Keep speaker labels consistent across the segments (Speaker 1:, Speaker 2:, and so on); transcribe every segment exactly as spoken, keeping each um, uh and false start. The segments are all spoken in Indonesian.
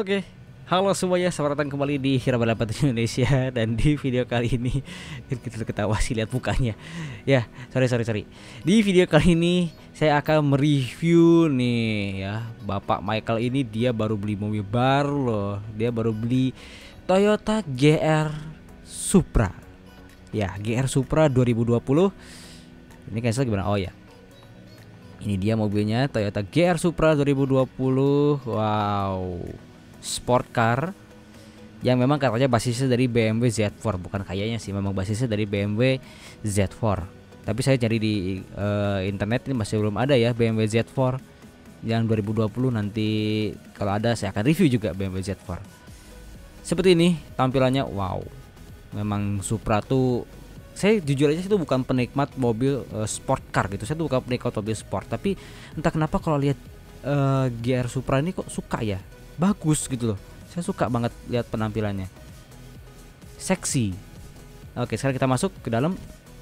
Speaker 1: Oke, halo semuanya, selamat datang kembali di Hira Balapan Indonesia. Dan di video kali ini kita ketawa sih lihat mukanya. Ya, sorry sorry sorry. Di video kali ini saya akan mereview nih ya. Bapak Michael ini dia baru beli mobil baru loh. Dia baru beli Toyota G R Supra. Ya, G R Supra dua ribu dua puluh. Ini cancel gimana? Oh ya. Ini dia mobilnya, Toyota G R Supra dua ribu dua puluh. Wow. Sport car yang memang katanya basisnya dari B M W Z empat, bukan kayaknya sih, memang basisnya dari B M W Z empat. Tapi saya cari di uh, internet ini masih belum ada ya B M W Z empat yang dua ribu dua puluh. Nanti kalau ada saya akan review juga B M W Z empat. Seperti ini tampilannya. Wow, memang Supra tuh, saya jujur aja itu bukan penikmat mobil uh, sport car gitu. Saya tuh bukan penikmat mobil sport, tapi entah kenapa kalau lihat uh, G R Supra ini kok suka ya. Bagus gitu loh. Saya suka banget lihat penampilannya. Seksi. Oke, sekarang kita masuk ke dalam.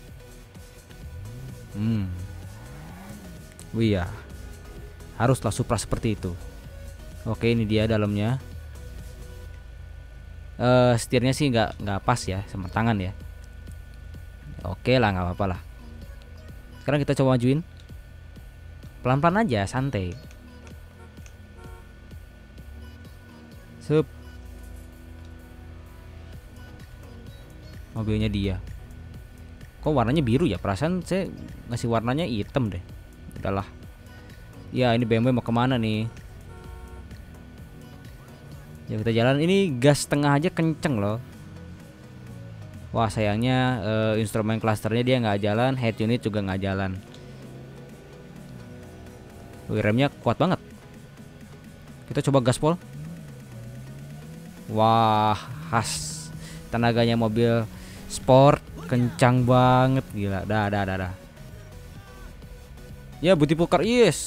Speaker 1: Hmm. Wih ya. Haruslah Supra seperti itu. Oke, ini dia dalamnya. Uh, setirnya sih nggak nggak pas ya sama tangan ya. Oke lah, nggak apa-apa lah. Sekarang kita coba majuin. Pelan-pelan aja, santai. Sup. Mobilnya dia. Kok warnanya biru ya? Perasaan saya ngasih warnanya hitam deh. Udahlah. Ya, ini B M W mau kemana nih? Ya kita jalan. Ini gas tengah aja kenceng loh. Wah, sayangnya uh, instrumen clusternya dia nggak jalan, head unit juga nggak jalan. Wih, remnya kuat banget. Kita coba gaspol. Wah, khas tenaganya mobil sport, kencang banget, gila. Dah, dah, dah, dah. Ya, beautiful car, yes.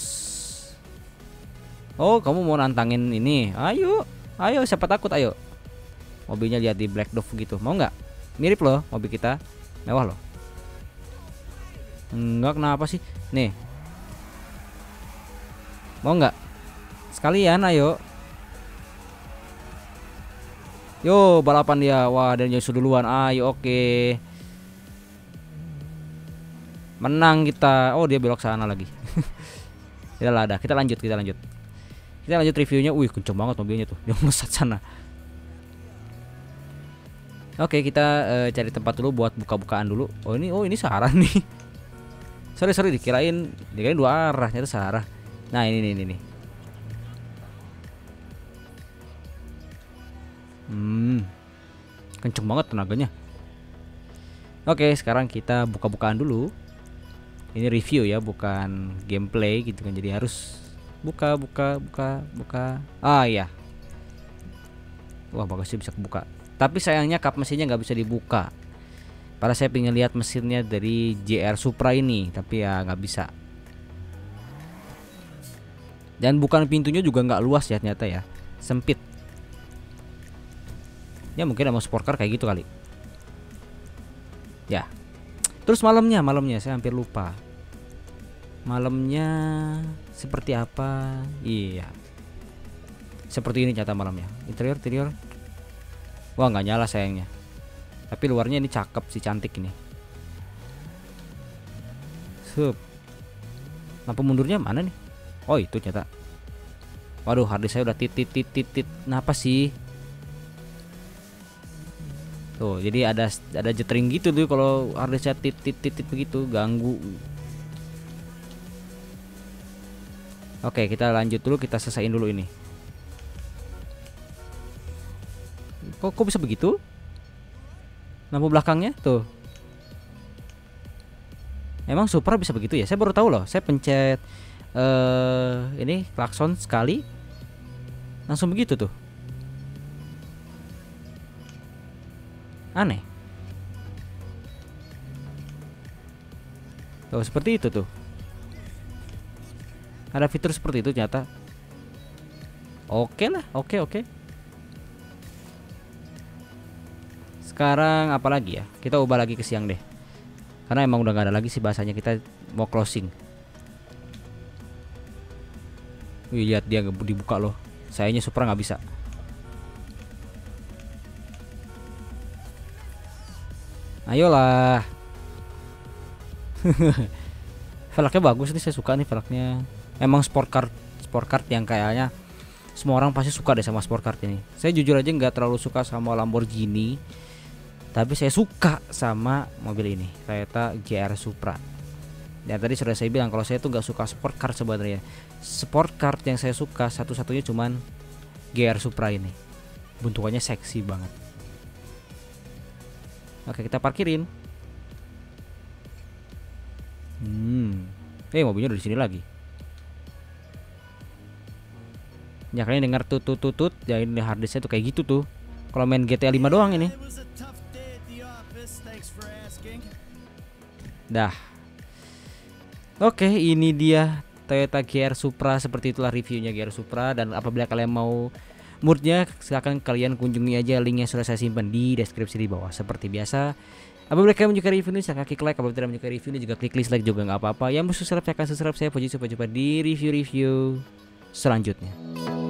Speaker 1: Oh, kamu mau nantangin ini? Ayo, ayo, siapa takut, ayo. Mobilnya lihat di Black Dove gitu, mau nggak? Mirip loh mobil kita, mewah loh. Enggak, kenapa sih? Nih, mau nggak? Sekalian, ayo. Yo, balapan dia. Wah, dan nyusul duluan. Ayo, oke. Okay. Menang kita. Oh, dia belok sana lagi. Tidak lah, dah. Kita lanjut, kita lanjut. Kita lanjut reviewnya. Wih, kenceng banget mobilnya tuh. Yang melesat sana. Oke, okay, kita uh, cari tempat dulu buat buka-bukaan dulu. Oh, ini oh ini Sarah nih. Sorry, sorry, dikirain dikirain dua arah, ternyata Sarah. Nah, ini ini ini. Hmm, kenceng banget tenaganya. Oke, sekarang kita buka-bukaan dulu. Ini review ya, bukan gameplay gitu kan. Jadi harus buka, buka, buka, buka. Ah ya. Wah, bagusnya bisa kebuka. Tapi sayangnya kap mesinnya nggak bisa dibuka. Padahal saya pengen lihat mesinnya dari G R Supra ini, tapi ya nggak bisa. Dan bukan pintunya juga nggak luas ya ternyata ya, sempit. Ya mungkin sama sport car kayak gitu kali. Ya. Terus malamnya, malamnya saya hampir lupa. Malamnya seperti apa? Iya. Seperti ini nyata malamnya. Interior, interior. Wah, nggak nyala sayangnya. Tapi luarnya ini cakep sih, cantik ini. Sup. Lampu mundurnya mana nih? Oh, itu nyata. Waduh, harddisk saya udah titit titit tit. Kenapa sih? Tuh, jadi ada ada jetring gitu tuh kalau harddisknya titit titit begitu, ganggu. Oke, kita lanjut dulu, kita selesaiin dulu ini. Kok kok bisa begitu? Lampu belakangnya tuh. Emang Supra bisa begitu ya? Saya baru tahu loh. Saya pencet uh, ini klakson sekali, langsung begitu tuh. Aneh. Tuh, seperti itu tuh. Ada fitur seperti itu ternyata. Oke lah, oke oke. Sekarang apa lagi ya? Kita ubah lagi ke siang deh. Karena emang udah gak ada lagi sih bahasanya, kita mau closing. Wih, lihat dia dibuka loh. Sayangnya Supra nggak bisa. Ayolah. Velgnya bagus nih, saya suka nih velgnya. Emang sport car, sport car yang kayaknya semua orang pasti suka deh sama sport car ini. Saya jujur aja nggak terlalu suka sama Lamborghini, tapi saya suka sama mobil ini, Toyota G R Supra. Ya tadi sudah saya bilang kalau saya tuh nggak suka sport car sebenarnya. Sport car yang saya suka satu-satunya cuman G R Supra ini. Bentukannya seksi banget. Oke, kita parkirin. Hmm. Eh, mobilnya udah di sini lagi. Ya kalian dengar tut tut tut tut, ya ini harddisknya tuh kayak gitu tuh. Kalau main G T A lima doang ini. Dah. Oke, ini dia Toyota G R Supra. Seperti itulah reviewnya G R Supra. Dan apabila kalian mau moodnya, silahkan kalian kunjungi aja, linknya sudah saya simpan di deskripsi di bawah. Seperti biasa, apabila kalian menyukai review ini, silahkan klik like. Apabila tidak menyukai review ini, juga klik dislike juga nggak apa-apa. Yang mau subscribe, silahkan subscribe. Saya Puji, sampai jumpa di review-review selanjutnya.